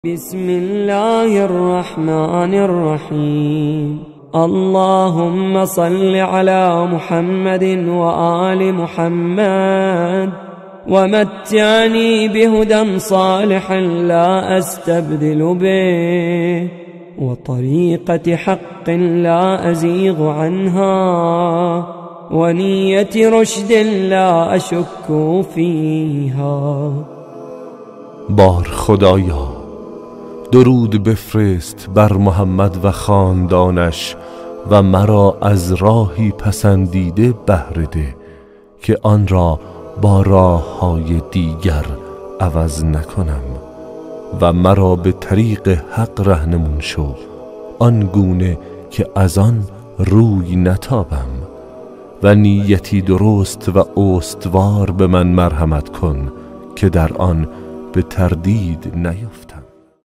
بسم الله الرحمن الرحيم. اللهم صل على محمد وآل محمد ومتعني بهدى صالح لا أستبدل به وطريقة حق لا أزيغ عنها ونية رشد لا أشك فيها. بار خدایا درود بفرست بر محمد و خاندانش و مرا از راهی پسندیده بهره ده که آن را با راه‌های دیگر عوض نکنم و مرا به طریق حق رهنمون شو آنگونه که از آن روی نتابم و نیتی درست و استوار به من مرحمت کن که در آن به تردید نیفتم.